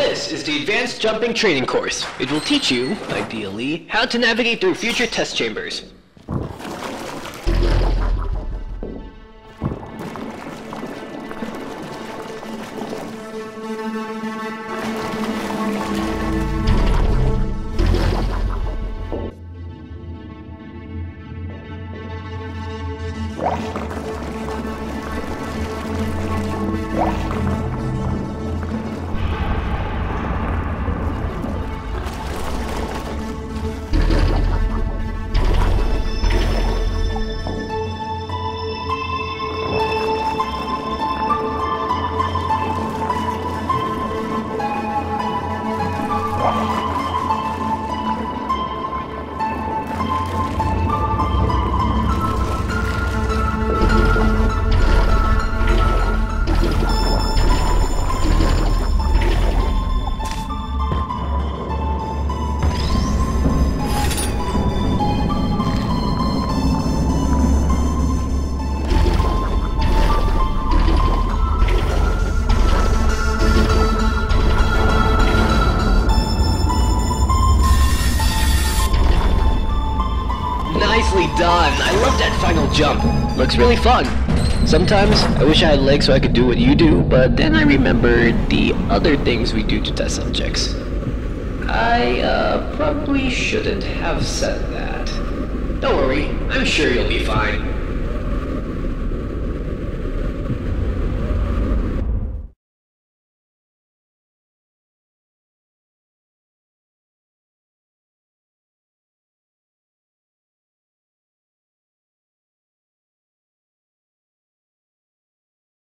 This is the Advanced Jumping Training Course. It will teach you, ideally, how to navigate through future test chambers. Nicely done! I love that final jump. Looks really fun. Sometimes I wish I had legs so I could do what you do, but then I remembered the other things we do to test subjects. I probably shouldn't have said that. Don't worry, I'm sure you'll be fine.